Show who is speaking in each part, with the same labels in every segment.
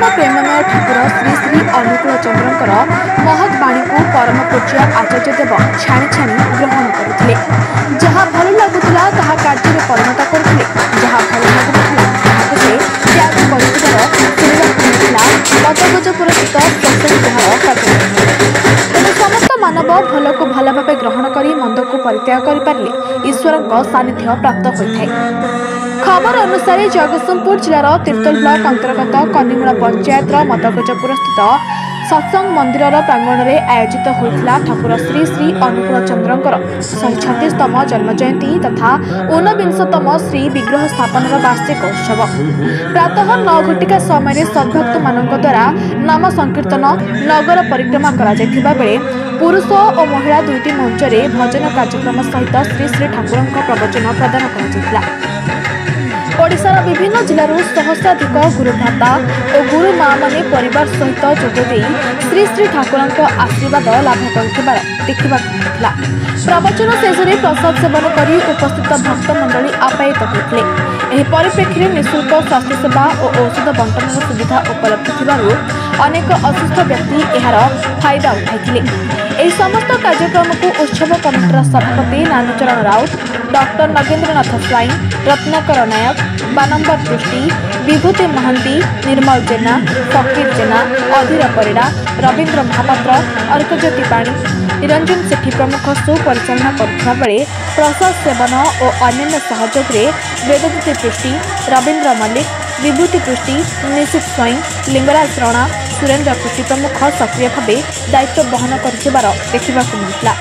Speaker 1: परम प्रेममय ठाकुर श्री श्री अनुकूल चंद्रकर महत् बाणी को परम पूज्य आचार्य देव छाणी छाणी ग्रहण करते। जहाँ भल लगुला ताहा कार्य परिणत करते, जहाँ भल लगुला से त्याग कर मतगजपुर स्थित प्रसन्न कार्य। तेणु समस्त मानव भल को भल भाव ग्रहण कर मंद को परित्याग कर ईश्वर सानिध्य प्राप्त होता है। खबर अनुसार जगतसिंहपुर जिलार तीर्तोल ब्लॉक अंतर्गत कनिमूला पंचायत मतगजपुर स्थित सत्संग मंदिर प्रांगण में आयोजित होता ठाकुर श्री श्री अनुकूल चंद्रकर 136तम जन्म जयंती तथा 49तम श्री विग्रह स्थापन वार्षिक उत्सव प्रातः 9 घटिका समय सद्भक्त मान द्वारा नाम संकीर्तन नगर परिक्रमा कर पुरुष और महिला दुईटी मंच में भजन कार्यक्रम सहित श्री श्री ठाकुर प्रवचन प्रदान कर ओडिशार विभिन्न जिलूर सहस्राधिक गुरुभ्राता और गुरु माँ माने परिवार सहित जोगदे श्री श्री ठाकुर आशीर्वाद लाभ कर देखा मिलता। प्रवचन शेष में प्रसाद सेवन कर उपस्थित भक्त मंडली आप्यायित होते। यह परिप्रेक्षी में निःशुल्क स्वास्थ्य सेवा और औषध बंटन सुविधा उपलब्ध थिबारु अनेक असुस्थ व्यक्ति यार फायदा उठाई। समस्त कार्यक्रम को उत्सव कमिटर सभापति नानूचरण राउत, डॉक्टर नगेंद्रनाथ स्वाई, रत्नाकर नायक, बानंबर पृष्टि, विभूति महांती, निर्मल जेना, फकीर जेना, अधीर परिड़ा, रवींद्र महापात्र, अर्कज्योति पाणी, निरंजन सेठी प्रमुख सुपरिचालना करुवा बेले प्रसाद सेवन और अन्य सहयोग में वेदज्योति पृष्टि, रवींद्र मल्लिक, विभूति पृष्टि, निशित स्वाई, लिंगराज रणा, सुरेंद्र पृष्टि प्रमुख सक्रिय भाव दायित्व बहन कर देखा मिलता।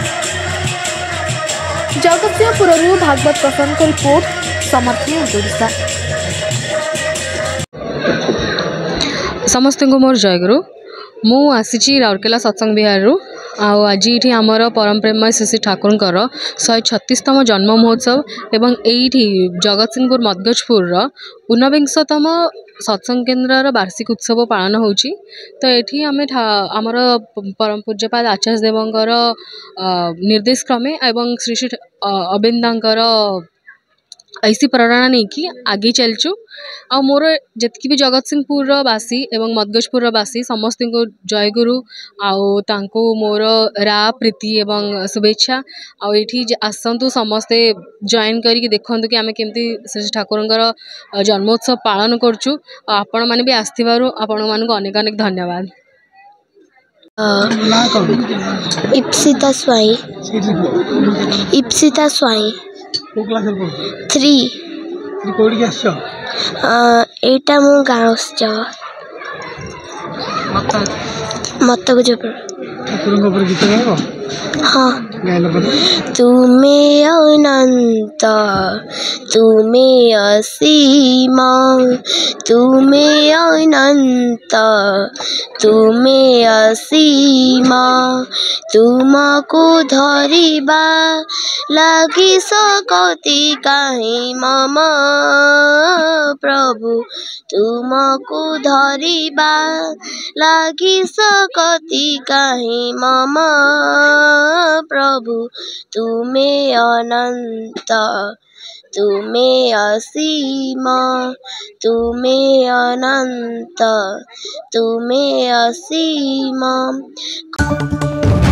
Speaker 1: जगतसिंहपुर भागवत प्रसन्न को रिपोर्ट समर्थन ओडिशा।
Speaker 2: समस्त को मोर जयगुरु। मु आसी राउरकेला सत्संग विहार आज ये आमर परम प्रेममय श्री श्री ठाकुर 136तम जन्म महोत्सव एवं ये जगतसिंहपुर मदगजपुर 49तम सत्संग केन्द्र वार्षिक उत्सव पालन होची। तो ये आम आमर परम पूज्यपाद आचार्य देवंकर निर्देश क्रमे एवं श्री श्री अबिंदांकर ऐसी प्रेरणा नहीं कि आगे चलचु। आ मोर जितकी भी जगतसिंहपुर बासी एवं मदगजपुर बासी समस्त को जयगुरु आउ मोर रा प्रीति एवं शुभेच्छा। आठी आसतु समस्ते जॉइन करके देखु कि आम केमती श्री ठाकुर जन्मोत्सव पालन करचु। आपण मैंने भी आसथिबारु आपण मानक अनेक अनेक धन्यवाद।
Speaker 3: इप्सिता स्वाई 3 एटा मो गाँव मतगजपुर। हाँ तुम्हें अनंत तुम्हें असीम तुम्हें अनंत तुम्हें असीम तुमको धरिबा लगी सकती कहीं मम प्रभु तुमको धरिबा लगी सकती कहीं मम प्रभु तुम्हें अनंत तुम्हें असीम तुम्हें अनंत तुम्हें असीम।